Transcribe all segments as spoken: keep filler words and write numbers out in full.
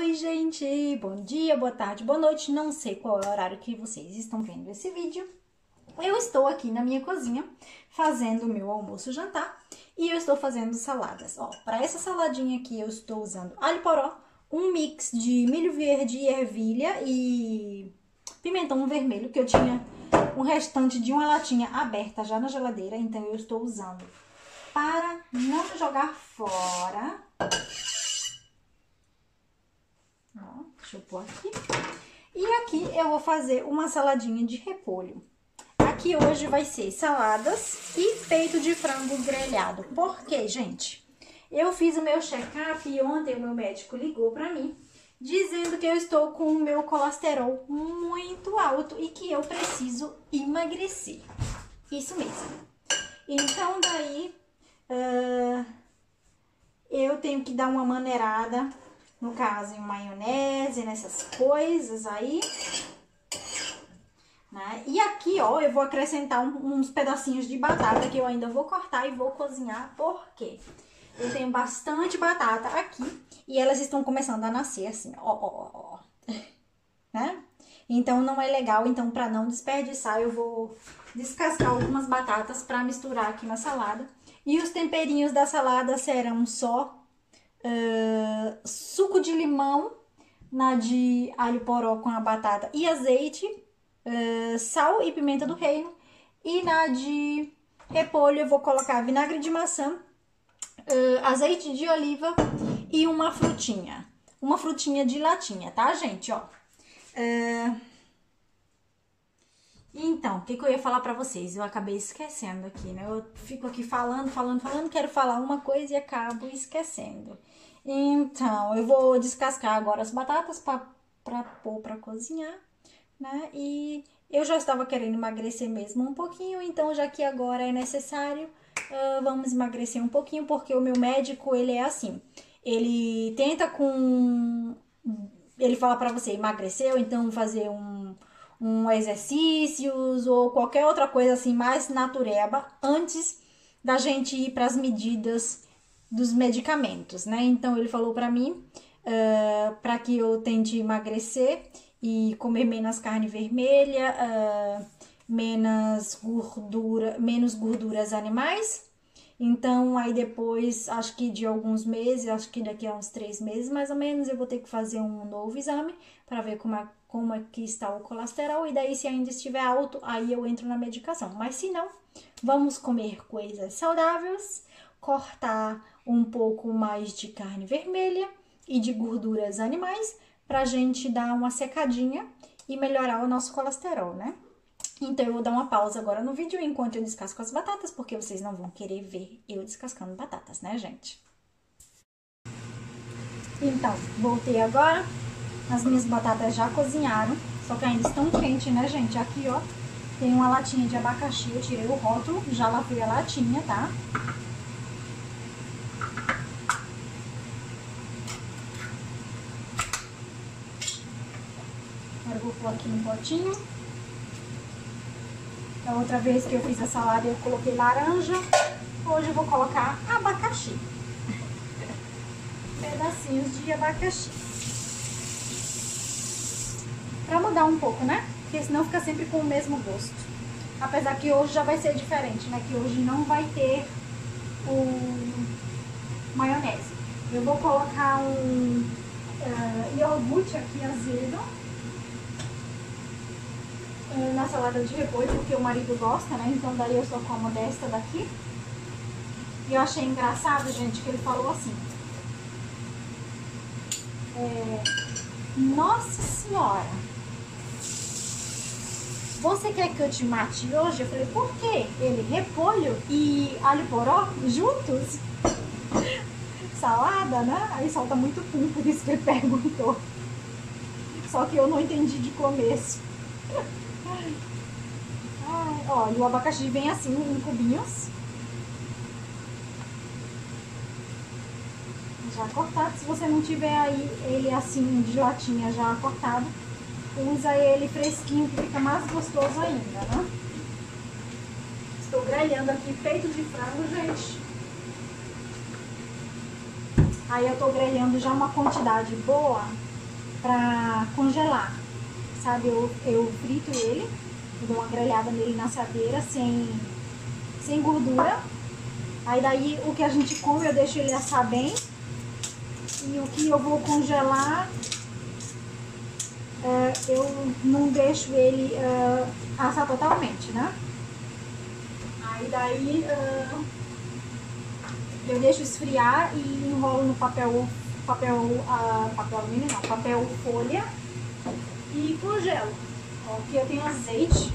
Oi, gente! Bom dia, boa tarde, boa noite. Não sei qual é o horário que vocês estão vendo esse vídeo. Eu estou aqui na minha cozinha fazendo o meu almoço jantar e eu estou fazendo saladas. Ó, para essa saladinha aqui eu estou usando alho poró, um mix de milho verde e ervilha e pimentão vermelho, que eu tinha um restante de uma latinha aberta já na geladeira, então eu estou usando para não jogar fora. Ó, deixa eu pôr aqui. E aqui eu vou fazer uma saladinha de repolho. Aqui hoje vai ser saladas e peito de frango grelhado. Por quê, gente? Eu fiz o meu check-up e ontem o meu médico ligou pra mim, dizendo que eu estou com o meu colesterol muito alto e que eu preciso emagrecer. Isso mesmo. Então, daí, uh, eu tenho que dar uma maneirada, no caso, em maionese, nessas coisas aí. Né? E aqui, ó, eu vou acrescentar um, uns pedacinhos de batata que eu ainda vou cortar e vou cozinhar, porque eu tenho bastante batata aqui e elas estão começando a nascer assim, ó, ó, ó, né? Então não é legal, então para não desperdiçar eu vou descascar algumas batatas para misturar aqui na salada. E os temperinhos da salada serão só uh, suco de limão, na de alho poró com a batata e azeite, Uh, sal e pimenta do reino, e na de repolho eu vou colocar vinagre de maçã, uh, azeite de oliva e uma frutinha, uma frutinha de latinha, tá, gente? Ó, uh, então, o que, que eu ia falar pra vocês? Eu acabei esquecendo aqui, né? Eu fico aqui falando, falando, falando, quero falar uma coisa e acabo esquecendo. Então, eu vou descascar agora as batatas pra, pra pôr pra cozinhar, né? E eu já estava querendo emagrecer mesmo um pouquinho, então já que agora é necessário, uh, vamos emagrecer um pouquinho, porque o meu médico, ele é assim, ele tenta com... ele fala pra você emagrecer, ou então fazer um, um exercícios, ou qualquer outra coisa assim, mais natureba, antes da gente ir para as medidas dos medicamentos, né? Então ele falou pra mim, uh, para que eu tente emagrecer e comer menos carne vermelha, uh, menos gordura, menos gorduras animais. Então, aí depois, acho que de alguns meses, acho que daqui a uns três meses mais ou menos, eu vou ter que fazer um novo exame para ver como é, como é que está o colesterol. E daí, se ainda estiver alto, aí eu entro na medicação. Mas se não, vamos comer coisas saudáveis, cortar um pouco mais de carne vermelha e de gorduras animais, pra gente dar uma secadinha e melhorar o nosso colesterol, né? Então, eu vou dar uma pausa agora no vídeo enquanto eu descasco as batatas, porque vocês não vão querer ver eu descascando batatas, né, gente? Então, voltei agora. As minhas batatas já cozinharam, só que ainda estão quentes, né, gente? Aqui, ó, tem uma latinha de abacaxi, eu tirei o rótulo, já lavei a latinha, tá? Agora eu vou pôr aqui no potinho. Da outra vez que eu fiz a salada eu coloquei laranja. Hoje eu vou colocar abacaxi. Pedacinhos de abacaxi. Pra mudar um pouco, né? Porque senão fica sempre com o mesmo gosto. Apesar que hoje já vai ser diferente, né? Que hoje não vai ter o maionese. Eu vou colocar um uh, iogurte aqui azedo na salada de repolho, porque o marido gosta, né? Então daí eu só como desta daqui. E eu achei engraçado, gente, que ele falou assim: é, nossa senhora, você quer que eu te mate hoje? Eu falei, por quê? Ele, repolho e alho poró juntos? Salada, né? Aí solta muito pum, por isso que ele perguntou. Só que eu não entendi de começo. Ai, ó, e o abacaxi vem assim em cubinhos, já cortado. Se você não tiver aí ele assim de latinha já cortado, usa ele fresquinho que fica mais gostoso ainda, né? Estou grelhando aqui peito de frango, gente. Aí eu tô grelhando já uma quantidade boa pra congelar, sabe? Eu, eu frito ele, dou uma grelhada nele na assadeira sem, sem gordura. Aí daí o que a gente come eu deixo ele assar bem. E o que eu vou congelar, é, eu não deixo ele é, assar totalmente, né? Aí daí é, eu deixo esfriar e enrolo no papel, papel, uh, papel alumínio não, papel folha e congelo. Ó, aqui eu tenho azeite,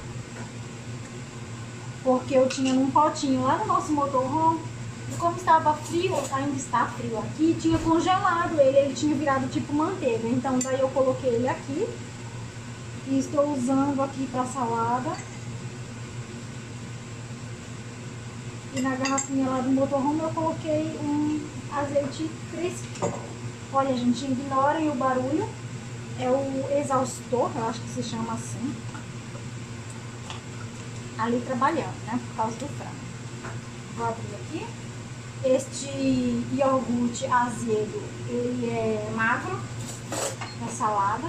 porque eu tinha num potinho lá no nosso motorhome. E como estava frio, ainda está frio aqui, tinha congelado ele, ele tinha virado tipo manteiga. Então daí eu coloquei ele aqui e estou usando aqui para salada. E na garrafinha lá do motorhome eu coloquei um azeite fresco. Olha, gente, ignorem o barulho, é o exaustor, eu acho que se chama assim, ali trabalhando, né, por causa do frango. Vou abrir aqui. Este iogurte azedo, ele é magro na salada.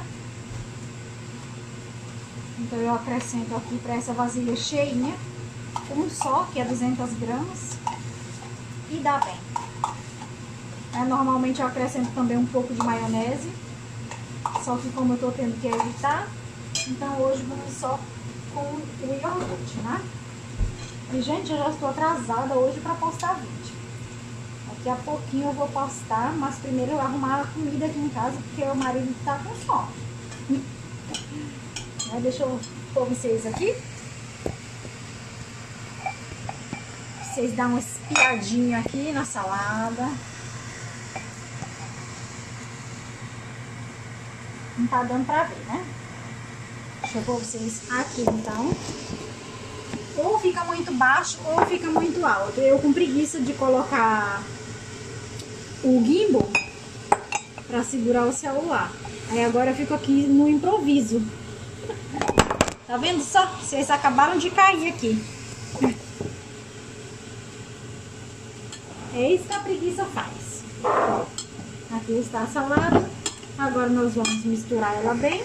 Então eu acrescento aqui para essa vasilha cheinha, um só, que é duzentas gramas, e dá bem. É, normalmente eu acrescento também um pouco de maionese, só que como eu tô tendo que evitar, então hoje vamos só com o iogurte, né? E gente, eu já estou atrasada hoje para postar vídeo. Daqui a pouquinho eu vou postar, mas primeiro eu vou arrumar a comida aqui em casa, porque o marido tá com fome. Né? Deixa eu pôr vocês aqui. Vocês dão uma espiadinha aqui na salada. Não tá dando pra ver, né? Deixa eu pôr vocês aqui, então. Ou fica muito baixo ou fica muito alto. Eu com preguiça de colocar o gimbal pra segurar o celular. Aí agora eu fico aqui no improviso. Tá vendo só? Vocês acabaram de cair aqui. É isso que a preguiça faz. Aqui está a salada. Agora nós vamos misturar ela bem.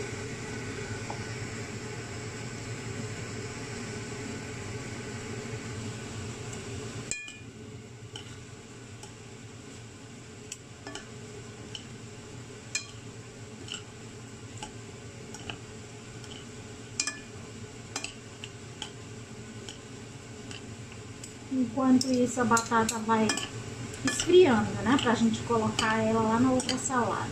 Enquanto isso, a batata vai esfriando, né? Pra gente colocar ela lá na outra salada.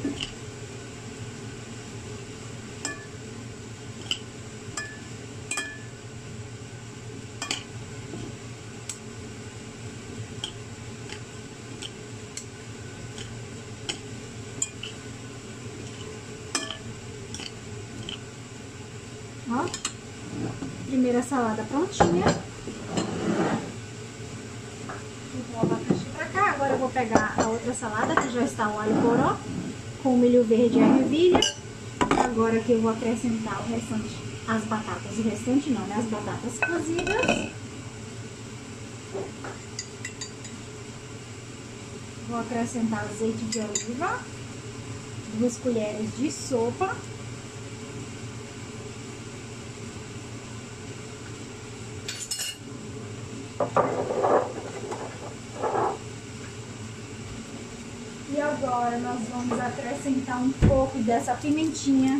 Ó, primeira salada prontinha. Agora eu vou pegar a outra salada, que já está o alho poró, com milho verde e a ervilha. Agora que eu vou acrescentar o restante, as batatas, o restante não, né? As batatas cozidas. Vou acrescentar azeite de oliva, duas colheres de sopa. E agora nós vamos acrescentar um pouco dessa pimentinha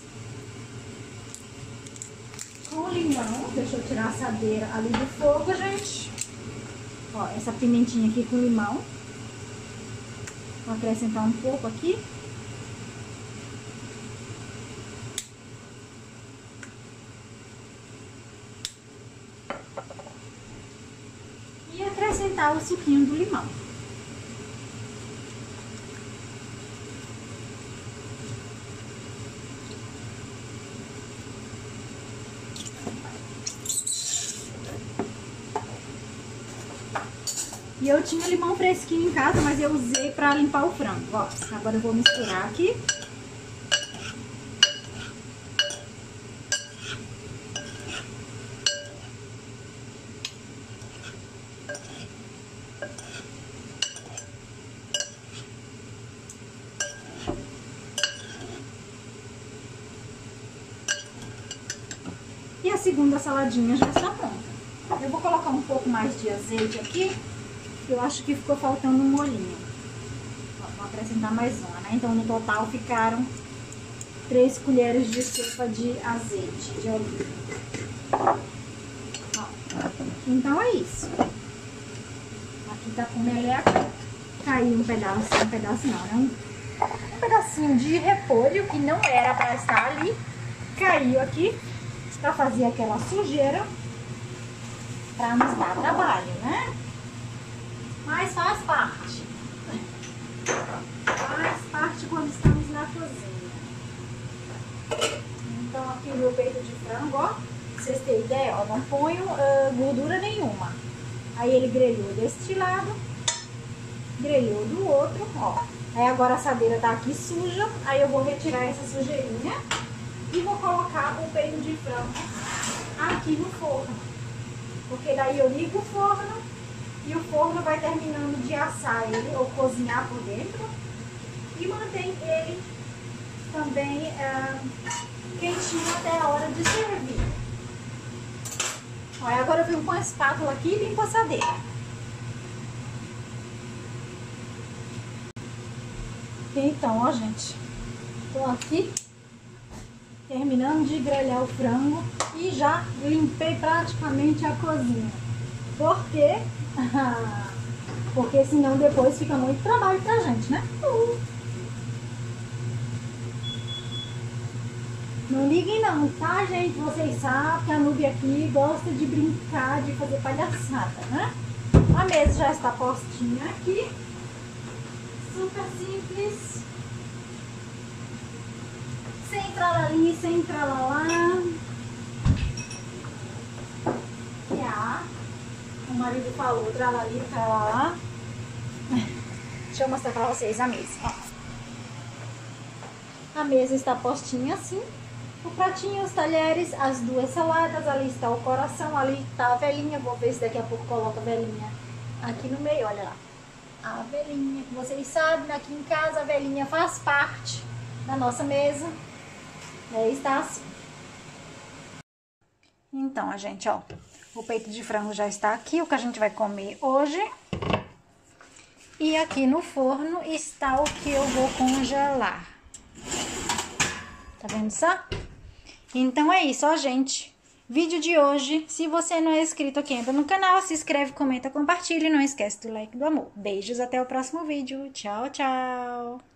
com limão. Deixa eu tirar a assadeira ali do fogo, gente. Ó, essa pimentinha aqui com limão. Vou acrescentar um pouco aqui. E acrescentar o suquinho do limão. E eu tinha limão fresquinho em casa, mas eu usei pra limpar o frango, ó. Agora eu vou misturar aqui. segunda saladinha já está pronta. Eu vou colocar um pouco mais de azeite aqui, eu acho que ficou faltando um molhinho. Ó, vou acrescentar mais uma, né? Então no total ficaram três colheres de sopa de azeite de oliva. Ó, então é isso. Aqui tá com meleca, caiu um pedaço, um pedaço não, né? Um, um pedacinho de repolho que não era para estar ali, caiu aqui para fazer aquela sujeira, para nos dar trabalho, né? Mas faz parte. Faz parte quando estamos na cozinha. Então aqui o meu peito de frango, ó, pra vocês terem ideia, ó, não ponho uh, gordura nenhuma. Aí ele grelhou deste lado, grelhou do outro, ó. Aí agora a assadeira tá aqui suja, aí eu vou retirar essa sujeirinha e vou colocar o peito de frango aqui no forno. Porque daí eu ligo o forno e o forno vai terminando de assar ele ou cozinhar por dentro e mantém ele também é, quentinho até a hora de servir. Ó, agora eu venho com a espátula aqui e limpo a assadeira. Então, ó, gente, tô aqui terminando de grelhar o frango e já limpei praticamente a cozinha. Por quê? Porque senão depois fica muito trabalho pra gente, né? Uh. Não liguem não, tá, gente? Vocês sabem que a Nubia aqui gosta de brincar, de fazer palhaçada, né? A mesa já está postinha aqui. Super simples. Sem tralali, sem tralalá. Já. O marido falou tralali, tralalá. Deixa eu mostrar pra vocês a mesa, ó. A mesa está postinha assim. O pratinho, os talheres, as duas saladas, ali está o coração, ali está a velhinha. Vou ver se daqui a pouco coloca a velhinha aqui no meio, olha lá. A velhinha, que vocês sabem, aqui em casa a velhinha faz parte da nossa mesa. E aí está assim. Então, a gente, ó, o peito de frango já está aqui, o que a gente vai comer hoje. E aqui no forno está o que eu vou congelar. Tá vendo só? Então é isso, ó, gente. Vídeo de hoje. Se você não é inscrito aqui ainda no canal, se inscreve, comenta, compartilha e não esquece do like do amor. Beijos, até o próximo vídeo. Tchau, tchau.